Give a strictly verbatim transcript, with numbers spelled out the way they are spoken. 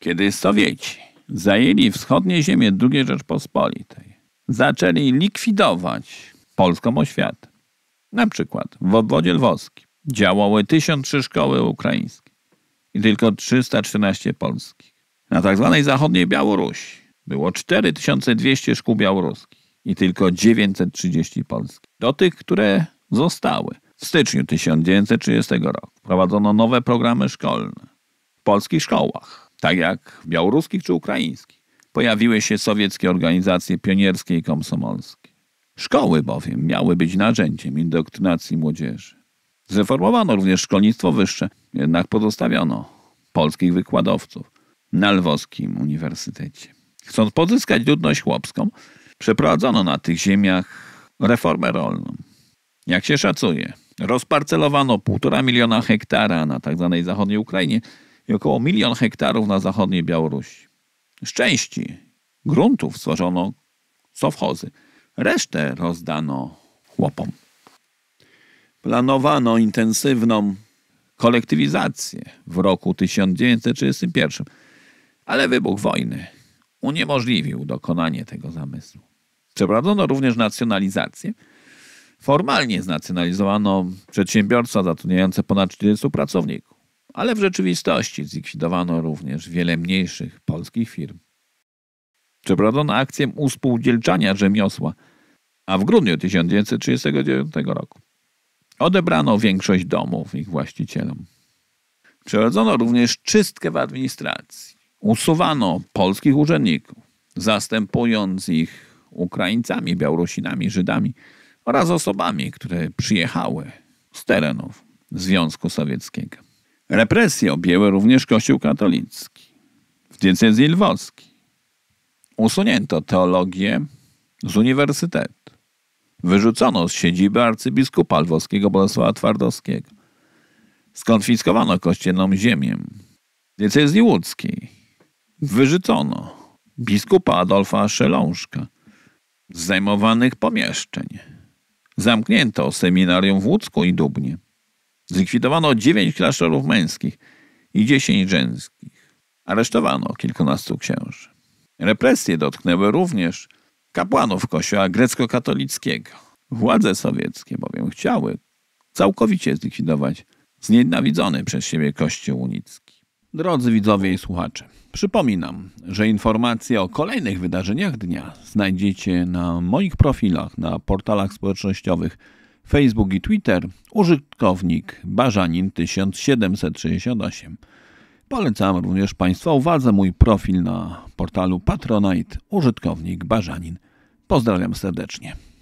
Kiedy Sowieci zajęli wschodnie ziemie drugiej Rzeczpospolitej, zaczęli likwidować polską oświatę. Na przykład w obwodzie lwowskim działały tysiąc trzy szkoły ukraińskie i tylko trzysta czternaście polskich. Na tak zwanej zachodniej Białorusi było cztery tysiące dwieście szkół białoruskich i tylko dziewięćset trzydzieści polskich. Do tych, które zostały. W styczniu tysiąc dziewięćset trzydziestego roku wprowadzono nowe programy szkolne. W polskich szkołach, tak jak w białoruskich czy ukraińskich, pojawiły się sowieckie organizacje pionierskie i komsomolskie. Szkoły bowiem miały być narzędziem indoktrynacji młodzieży. Zreformowano również szkolnictwo wyższe, jednak pozostawiono polskich wykładowców na Lwowskim Uniwersytecie. Chcąc pozyskać ludność chłopską, przeprowadzono na tych ziemiach reformę rolną. Jak się szacuje, rozparcelowano półtora miliona hektara na tak zwanej zachodniej Ukrainie i około milion hektarów na zachodniej Białorusi. Z części gruntów stworzono sowchozy, resztę rozdano chłopom. Planowano intensywną kolektywizację w roku tysiąc dziewięćset trzydziestym pierwszym, ale wybuch wojny uniemożliwił dokonanie tego zamysłu. Przeprowadzono również nacjonalizację. Formalnie znacjonalizowano przedsiębiorstwa zatrudniające ponad czterdziestu pracowników, ale w rzeczywistości zlikwidowano również wiele mniejszych polskich firm. Przeprowadzono akcję uspółdzielczania rzemiosła, a w grudniu tysiąc dziewięćset trzydziestego dziewiątego roku odebrano większość domów ich właścicielom. Przeprowadzono również czystkę w administracji. Usuwano polskich urzędników, zastępując ich Ukraińcami, Białorusinami, Żydami oraz osobami, które przyjechały z terenów Związku Sowieckiego. Represje objęły również Kościół katolicki w diecezji lwowskiej. Usunięto teologię z uniwersytetu. Wyrzucono z siedziby arcybiskupa lwowskiego Bolesława Twardowskiego. Skonfiskowano kościelną ziemię w diecezji łódzkiej. Wyrzucono biskupa Adolfa Szelążka z zajmowanych pomieszczeń. Zamknięto seminarium w Łódzku i Dubnie. Zlikwidowano dziewięć klasztorów męskich i dziesięć żeńskich. Aresztowano kilkunastu księży. Represje dotknęły również kapłanów kościoła grecko-katolickiego. Władze sowieckie bowiem chciały całkowicie zlikwidować znienawidzony przez siebie Kościół unicki. Drodzy widzowie i słuchacze, przypominam, że informacje o kolejnych wydarzeniach dnia znajdziecie na moich profilach na portalach społecznościowych Facebook i Twitter, użytkownik Barzanin tysiąc siedemset sześćdziesiąt osiem. Polecam również Państwa uwadze mój profil na portalu Patronite, użytkownik Barzanin. Pozdrawiam serdecznie.